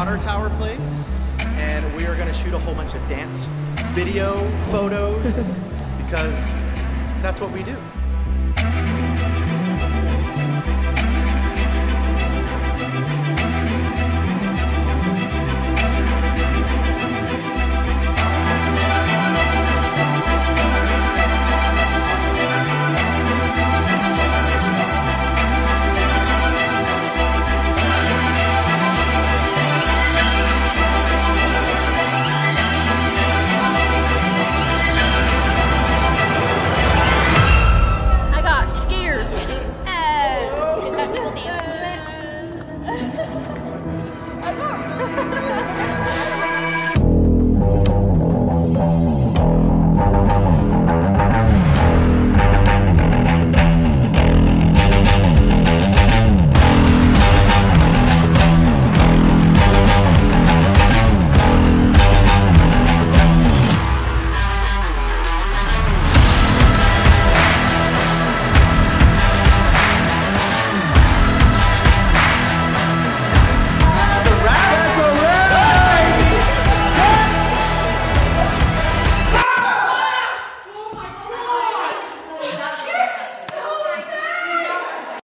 Water Tower place, and we are going to shoot a whole bunch of dance video photos because that's what we do.